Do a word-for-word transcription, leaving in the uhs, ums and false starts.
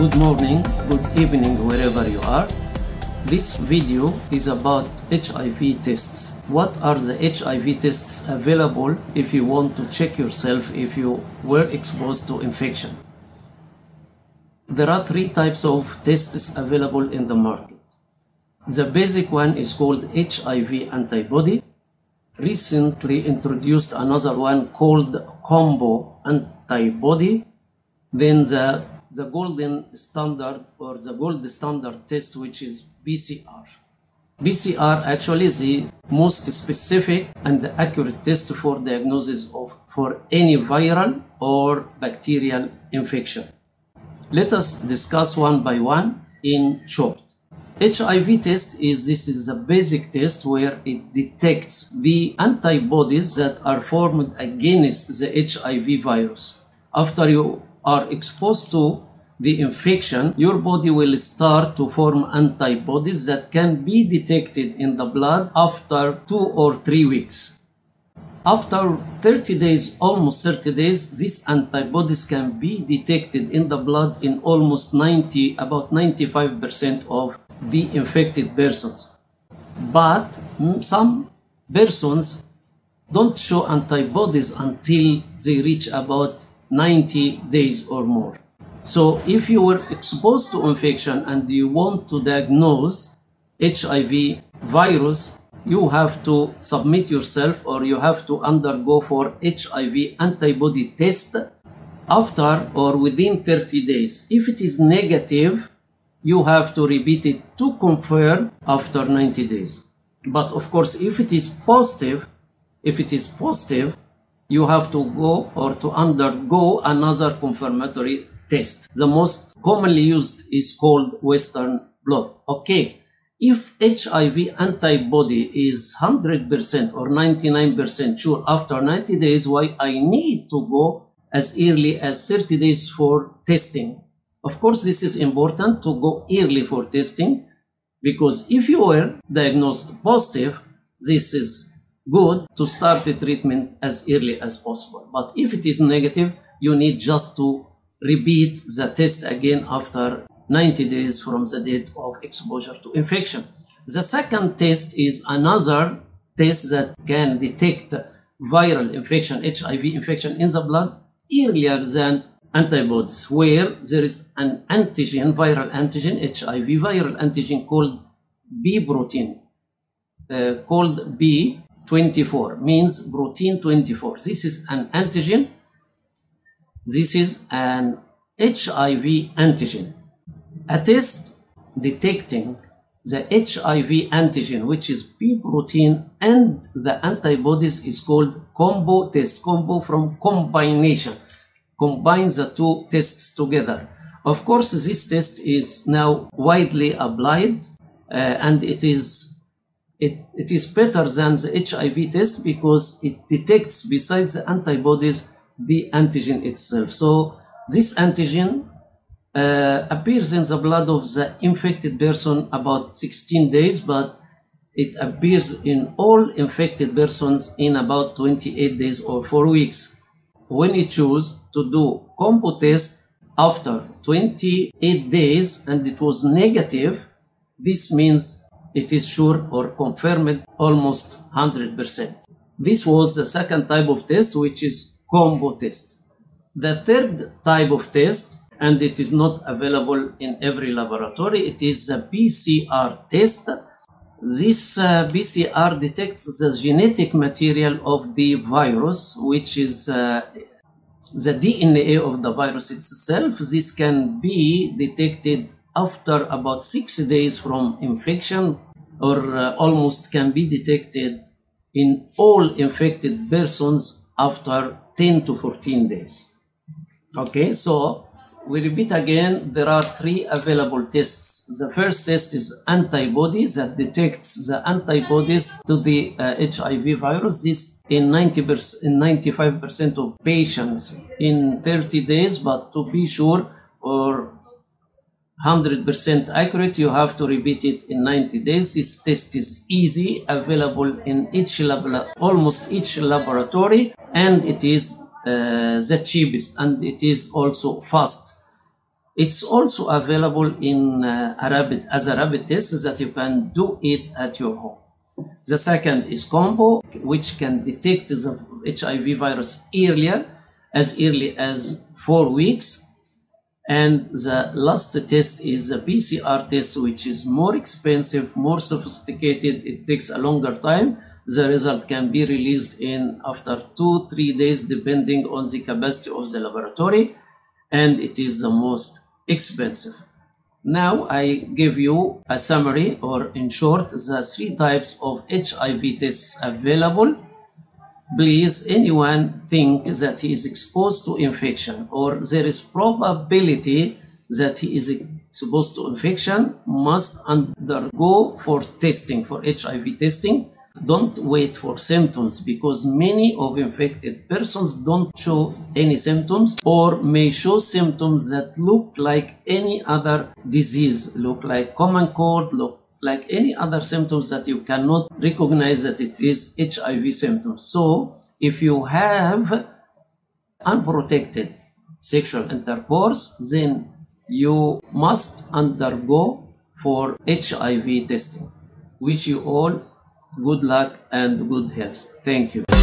Good morning, good evening, wherever you are. This video is about H I V tests. What are the H I V tests available if you want to check yourself if you were exposed to infection? There are three types of tests available in the market. The basic one is called H I V antibody. Recently introduced another one called combo antibody. Then the the golden standard or the gold standard test, which is B C R. B C R actually is the most specific and accurate test for diagnosis of for any viral or bacterial infection. Let us discuss one by one in short. H I V test is this is a basic test where it detects the antibodies that are formed against the H I V virus. After you are exposed to the infection, your body will start to form antibodies that can be detected in the blood after two or three weeks. After thirty days, almost thirty days, these antibodies can be detected in the blood in almost ninety, about ninety-five percent of the infected persons. But some persons don't show antibodies until they reach about ninety days or more. So if you were exposed to infection and you want to diagnose H I V virus, you have to submit yourself or you have to undergo for H I V antibody test after or within thirty days. If it is negative, you have to repeat it to confirm after ninety days. But of course, if it is positive, if it is positive, you have to go or to undergo another confirmatory test. The most commonly used is called Western blot. Okay, if H I V antibody is one hundred percent or ninety-nine percent sure after ninety days, why I need to go as early as thirty days for testing? Of course, this is important to go early for testing, because if you were diagnosed positive, this is good to start the treatment as early as possible. But if it is negative, you need just to repeat the test again after ninety days from the date of exposure to infection. The second test is another test that can detect viral infection, H I V infection in the blood earlier than antibodies, where there is an antigen, viral antigen, H I V viral antigen called B protein, uh, called B twenty-four, means protein twenty-four. This is an antigen. This is an H I V antigen. A test detecting the H I V antigen, which is B protein, and the antibodies is called combo test. Combo from combination. Combine the two tests together. Of course, this test is now widely applied uh, and it is It, it is better than the H I V test because it detects, besides the antibodies, the antigen itself. So this antigen uh, appears in the blood of the infected person about sixteen days, but it appears in all infected persons in about twenty-eight days or four weeks. When you choose to do combo test after twenty-eight days and it was negative, this means it is sure or confirmed almost one hundred percent. This was the second type of test, which is combo test. The third type of test, and it is not available in every laboratory, it is a B C R test. This uh, B C R detects the genetic material of the virus, which is uh, the D N A of the virus itself. This can be detected after about six days from infection, or uh, almost can be detected in all infected persons after ten to fourteen days. Okay, so we repeat again, there are three available tests. The first test is antibody that detects the antibodies to the uh, H I V virus. This in ninety percent, in ninety-five percent of patients in thirty days, but to be sure or one hundred percent accurate, you have to repeat it in ninety days. This test is easy, available in each lab, almost each laboratory, and it is uh, the cheapest, and it is also fast. It's also available in uh, a rapid, as a rapid test that you can do it at your home. The second is combo, which can detect the H I V virus earlier, as early as four weeks. And the last test is the P C R test, which is more expensive, more sophisticated. It takes a longer time. The result can be released in after two, three days, depending on the capacity of the laboratory, and it is the most expensive. Now I give you a summary, or in short, the three types of H I V tests available. Please, anyone think that he is exposed to infection or there is probability that he is exposed to infection must undergo for testing, for H I V testing. Don't wait for symptoms, because many of infected persons don't show any symptoms or may show symptoms that look like any other disease, look like common cold, look like any other symptoms that you cannot recognize that it is H I V symptoms. So if you have unprotected sexual intercourse, then you must undergo for H I V testing. Wish you all good luck and good health. Thank you.